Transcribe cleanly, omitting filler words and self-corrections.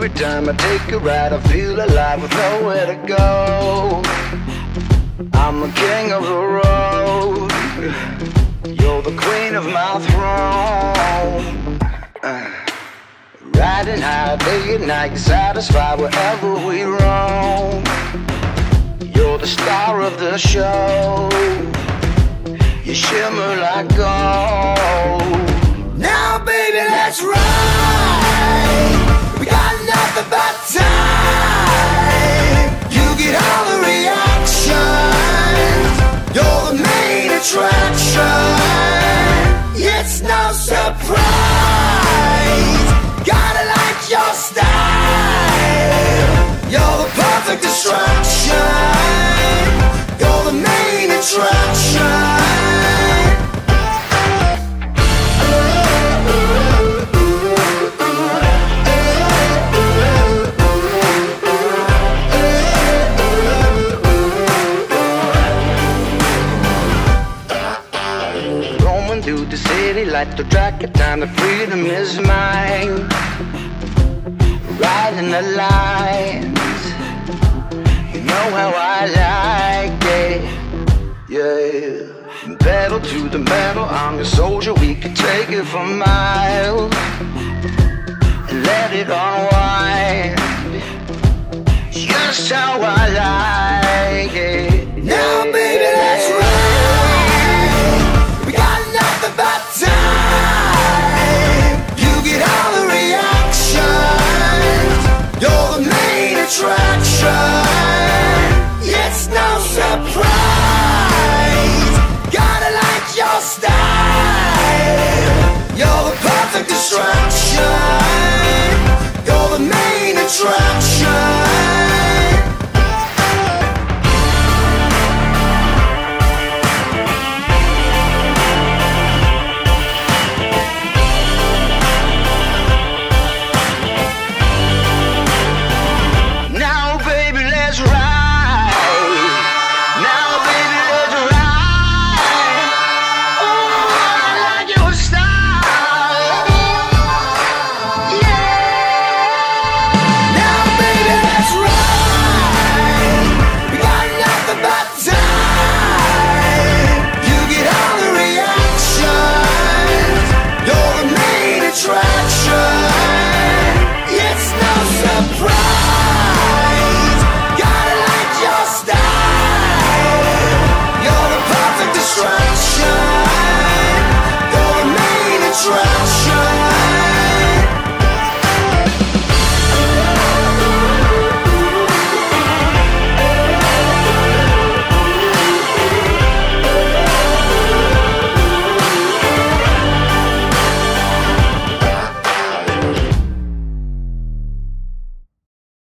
Every time I take a ride, I feel alive with nowhere to go. I'm the king of the road, you're the queen of my throne. Riding high day and night, satisfied wherever we roam. You're the star of the show, you shimmer like gold. Now baby, let's ride, we got nothing but time. You get all the reactions, you're the main attraction. It's no surprise, gotta like your style. You're the perfect distraction, you're the main attraction. Through the city, like the track of time, the freedom is mine. Riding the lines, you know how I like it, yeah. Pedal to the metal, I'm your soldier, we can take it for miles and let it unwind, just how I like it. Now